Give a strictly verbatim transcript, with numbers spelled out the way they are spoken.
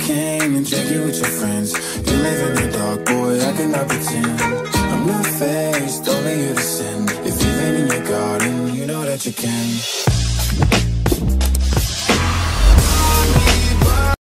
cocaine and drink it with your friends. You live in the dark, boy, I cannot pretend. I'm not faced, only you to sin. If you've been in your garden, you know that you can.